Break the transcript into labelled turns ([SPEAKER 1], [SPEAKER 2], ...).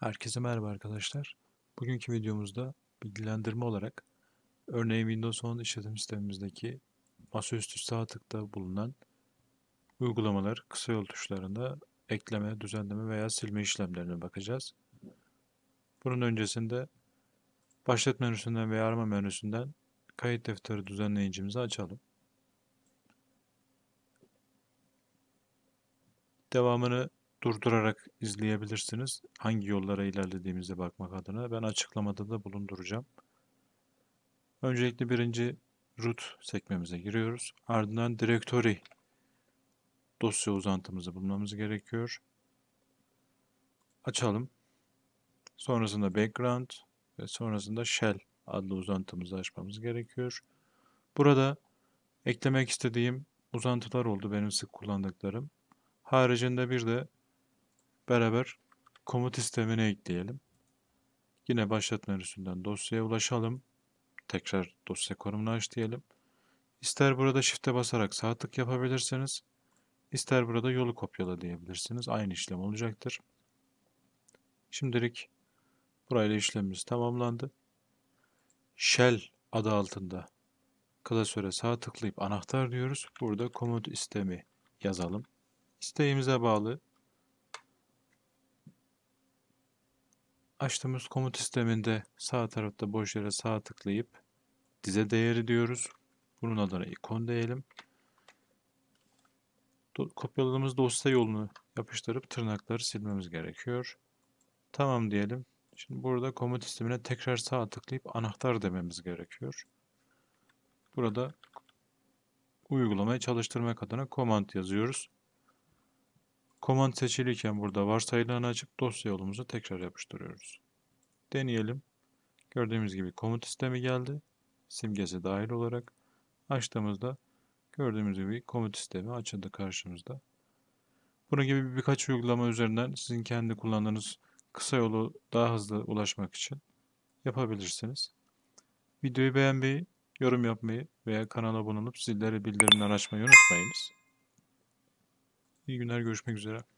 [SPEAKER 1] Herkese merhaba arkadaşlar. Bugünkü videomuzda bilgilendirme olarak örneğin Windows 10 işletim sistemimizdeki masaüstü sağ tıkta bulunan uygulamalar kısa yol tuşlarında ekleme, düzenleme veya silme işlemlerine bakacağız. Bunun öncesinde başlat menüsünden veya arama menüsünden kayıt defteri düzenleyicimizi açalım. Devamını durdurarak izleyebilirsiniz. Hangi yollara ilerlediğimize bakmak adına ben açıklamada da bulunduracağım. Öncelikle birinci root sekmemize giriyoruz. Ardından directory dosya uzantımızı bulmamız gerekiyor. Açalım. Sonrasında background ve sonrasında shell adlı uzantımızı açmamız gerekiyor. Burada eklemek istediğim uzantılar oldu benim sık kullandıklarım. Haricinde bir de beraber komut sistemini ekleyelim. Yine başlat menüsünden dosyaya ulaşalım. Tekrar dosya konumunu aç diyelim. İster burada shift'e basarak sağ tık yapabilirsiniz. İster burada yolu kopyala diyebilirsiniz. Aynı işlem olacaktır. Şimdilik burayla işlemimiz tamamlandı. Shell adı altında klasöre sağ tıklayıp anahtar diyoruz. Burada komut istemi yazalım. İsteğimize bağlı açtığımız komut sisteminde sağ tarafta boş yere sağ tıklayıp dize değeri diyoruz. Bunun adına ikon diyelim. Kopyaladığımız dosya yolunu yapıştırıp tırnakları silmemiz gerekiyor. Tamam diyelim. Şimdi burada komut sistemine tekrar sağ tıklayıp anahtar dememiz gerekiyor. Burada uygulamayı çalıştırmak adına command yazıyoruz. Command seçiliyken burada varsayılanı açıp dosya yolumuzu tekrar yapıştırıyoruz. Deneyelim. Gördüğümüz gibi komut sistemi geldi. Simgesi dahil olarak açtığımızda gördüğümüz gibi komut sistemi açıldı karşımızda. Bunun gibi birkaç uygulama üzerinden sizin kendi kullandığınız kısa yolu daha hızlı ulaşmak için yapabilirsiniz. Videoyu beğenmeyi, yorum yapmayı veya kanala abone olup zilleri bildirimler açmayı unutmayınız. İyi günler, görüşmek üzere.